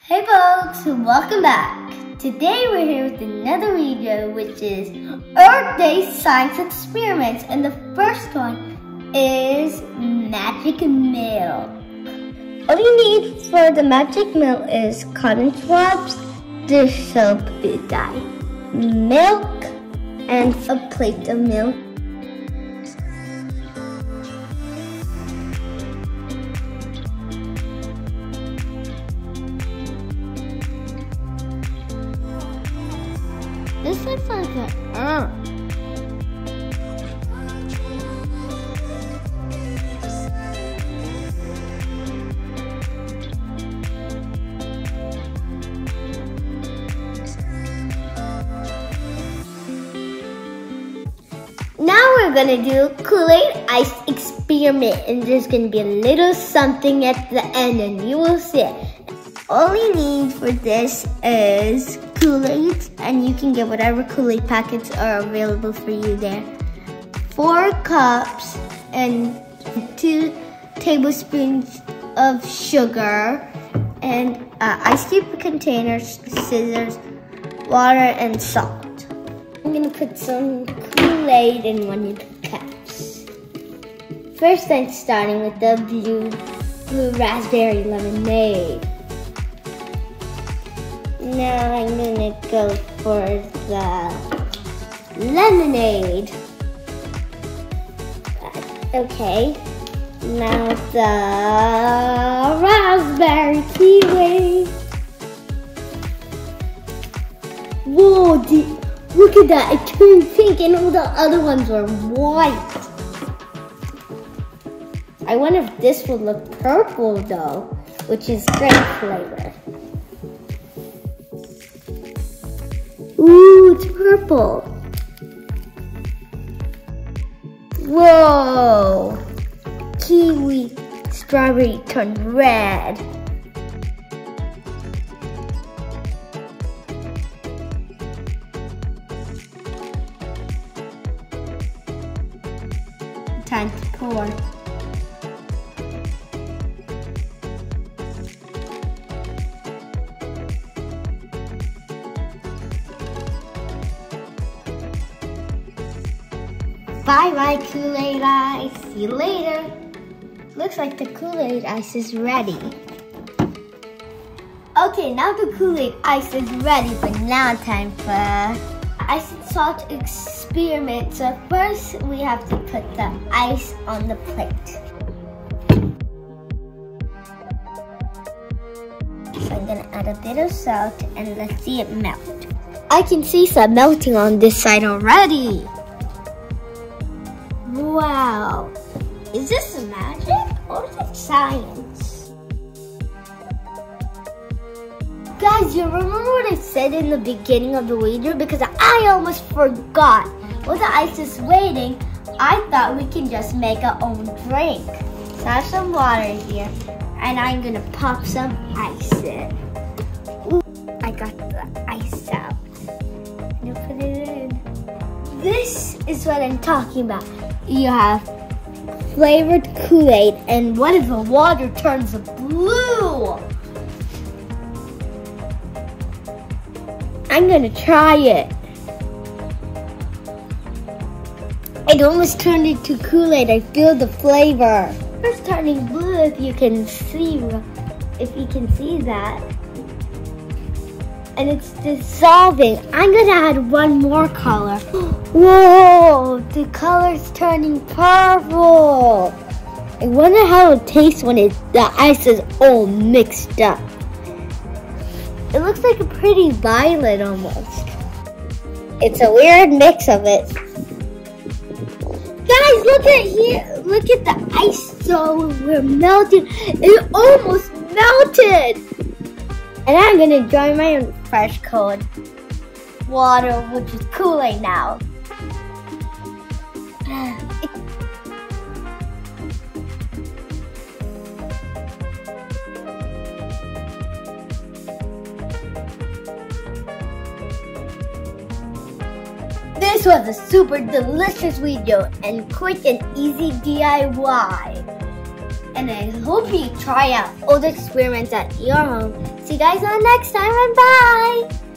Hey folks, welcome back. Today we're here with another video which is Earth Day Science Experiments, and the first one is magic milk. All you need for the magic milk is cotton swabs, dish soap dye, milk, and a plate of milk. This looks like an urn. Now we're gonna do Kool-Aid ice experiment, and there's gonna be a little something at the end, and you will see it. All you need for this is Kool-Aid, and you can get whatever Kool-Aid packets are available for you there. 4 cups and 2 tablespoons of sugar, and ice cube containers, scissors, water, and salt. I'm gonna put some Kool-Aid in one of the cups. First, I'm starting with the blue raspberry lemonade. Now I'm gonna go for the lemonade. Okay. Now the raspberry kiwi. Whoa, look at that, it turned pink and all the other ones were white. I wonder if this would look purple though, which is great flavor. Ooh, it's purple. Whoa. Kiwi, strawberry turned red. Time to pour. Bye-bye, Kool-Aid ice. See you later. Looks like the Kool-Aid ice is ready. Okay, now the Kool-Aid ice is ready, but now time for ice and salt experiment. So first, we have to put the ice on the plate. So I'm gonna add a bit of salt and let's see it melt. I can see some melting on this side already. Wow, is this magic or is it science? Guys, you remember what I said in the beginning of the video? Because I almost forgot. While the ice is waiting, I thought we can just make our own drink. So I have some water here, and I'm gonna pop some ice in. Ooh, I got the ice out. I'm gonna put it in. This is what I'm talking about. You have flavored Kool-Aid, and what if the water turns blue? I'm gonna try it. It almost turned into Kool-Aid. I feel the flavor. It's turning blue if you can see that. And it's dissolving. I'm gonna add one more color. Whoa, the color's turning purple. I wonder how it tastes when the ice is all mixed up. It looks like a pretty violet almost. It's a weird mix of it. Guys, look at here. Look at the ice so we're melting. It almost melted. And I'm gonna join my own fresh cold water, which is Kool-Aid now. This was a super delicious video and quick and easy DIY. And I hope you try out all the experiments at your home. See you guys on next time and bye!